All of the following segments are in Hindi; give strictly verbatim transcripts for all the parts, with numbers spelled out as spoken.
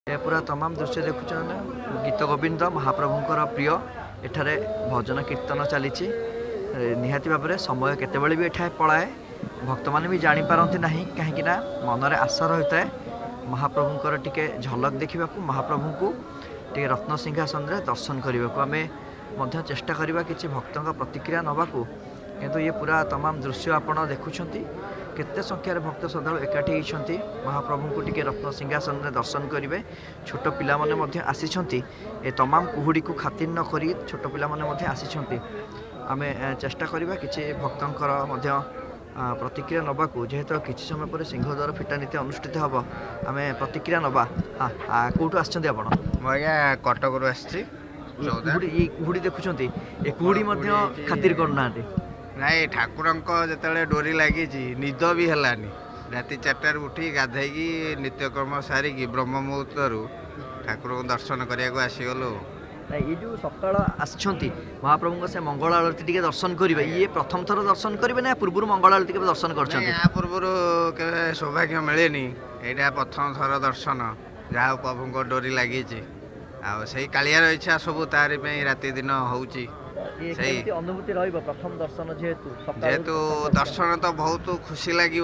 ये पूरा तमाम दृश्य देखुच गीत गोविंद महाप्रभुंर प्रिय एठारे भजन कीर्तन चली निहाती भाव में समय केतबेले भी एठा पलाए भक्त मैंने भी जापारती ना कहीं मनरे आशा रही है महाप्रभुंर टिके झलक देखा महाप्रभु को टे रत्न सिंहासन में दर्शन करने को आम चेष्टा करवा कि भक्तों प्रतिक्रिया नवाकू किंतु ये पूरा तमाम दृश्य आपड़ देखुंट केते संख्यार भक्त श्रद्धा एकाठी होती महाप्रभु को टिके रत्न सिंहासन में दर्शन करेंगे छोट पिला माने आसी ए तमाम कुहुड़ी को खातिर न करी छोट पिला माने आसी आम चेष्टा करवा कि भक्तंकर प्रतिक्रिया नवाकू जेहेतु किसी समय पर सिंहद्वार फिटा नीति अनुष्ठित हम आम प्रतिक्रिया नवा हाँ कौटू आसछन्ती आपण आज्ञा कटक आसी कुहुड़ी देखुं ए कुहुड़ी खातिर करना नाई ठाकुर जो डोरी लगी निद भी हलानी राति चार्टार उठी गाधेगी नित्यकर्म सारिकी ब्रह्म मुहूर्त ठाकुर को दर्शन करने को आसीगलु ये जो सकाल आसछन्ती महाप्रभु से मंगल आरती टिके दर्शन करेंगे ये प्रथम थर दर्शन करेंगे ना पूर्व मंगल आरती के दर्शन कर पूर्व के सौभाग्य मिले यहाँ प्रथम थर दर्शन जहाँ प्रभु को डोरी लगी आई कालियार इच्छा सब तार राति दिन होची अनुभूति रही प्रथम दर्शन जेहेतु जेहेतु दर्शन तो बहुत खुशी लगे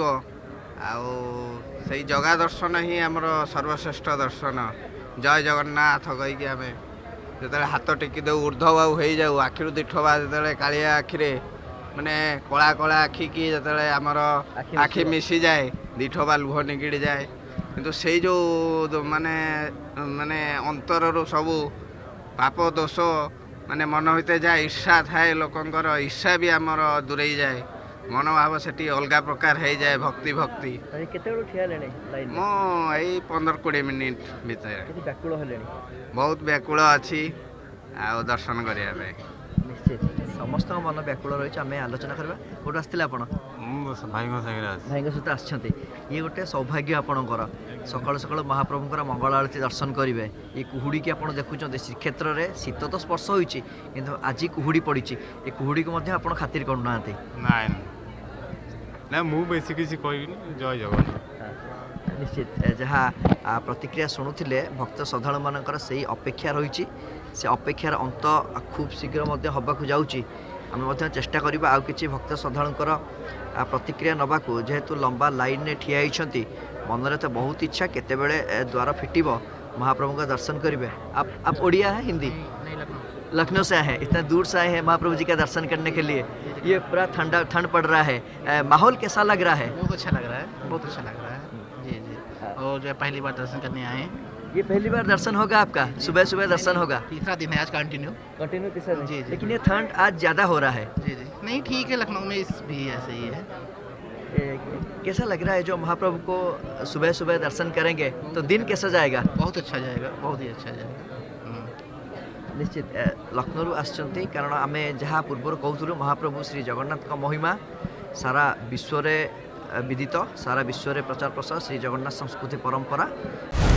जगह दर्शन ही आमर सर्वश्रेष्ठ दर्शन जय जगन्नाथ कहीकि आम जो हाथ टेकी दे ऊर्ध्वबाहु हो जाऊ आखिर दिठवा जो कालिया आखिरे माने कला कला आखि की जो आमर आखि मिसी जाए दिठवा लुह निगिड़ी जाए किंतु से जो माने माने अंतर सबू पाप दोष माने मन होते जाए ईर्षा थाए लोकंकर ईर्षा भी आमर दूरे जाए मनोभाव से अलग प्रकार हो जाए भक्ति भक्ति मई पंद्रह कोड़े मिनिट भर बहुत व्याकुल अच्छी आ दर्शन करने समस्त मन व्याकुल रही आम आलोचना करवा कौट आसते आप भाई सहित आसछन्ती ये गोटे सौभाग्य आपणकर सकाल सकाल महाप्रभुंर मंगल आरती दर्शन करेंगे ये कुहुड़ी की आप देखुं श्रीक्षेत्र में शीत तो स्पर्श होती आज कुहुड़ी पड़ी ये कुहुड़ी को आप खातिर करना ना मु बेसी किसी कहबी जय जगन्नाथ निश्चित जहाँ प्रतिक्रिया शुणुले भक्त श्रद्धालु मानकर से अपेक्षा रही से अपेक्षार अंत खूब शीघ्र हवाक जाऊँगी आम चेष्टा करवा आउ कि भक्त श्रद्धालुंकर प्रतिक्रिया नवाकू जेहेतु लंबा लाइन में ठिया होती मनरे तो बहुत इच्छा केतेबेले द्वार फिटिब महाप्रभु का दर्शन करेंगे आप आप ओडिया है हिंदी लखनऊ से आए हैं इतना दूर से आए हैं महाप्रभु जी का दर्शन करने के लिए ये पूरा ठंडा ठंड पड़ रहा है माहौल कैसा लग रहा है बहुत अच्छा लग रहा है बहुत अच्छा लग रहा है जी जी और जो पहली बार दर्शन करने आए हैं ये पहली बार दर्शन होगा आपका सुबह सुबह दर्शन होगा तीसरा दिन है आज कंटिन्यू कंटिन्यू तीसरा दिन जी जी लेकिन ये ठंड आज ज़्यादा हो रहा है जी जी नहीं ठीक है लखनऊ में इस भी ऐसे ही है कैसा लग रहा है जो महाप्रभु को सुबह सुबह दर्शन करेंगे तो दिन कैसा जाएगा बहुत अच्छा जाएगा बहुत ही अच्छा जाएगा निश्चित लखनऊ आसछन्ती कारण आम जहाँ पूर्व कहूँ महाप्रभु श्री जगन्नाथ महिमा सारा विश्व विदित सारा विश्व प्रचार प्रसार श्री जगन्नाथ संस्कृति परंपरा।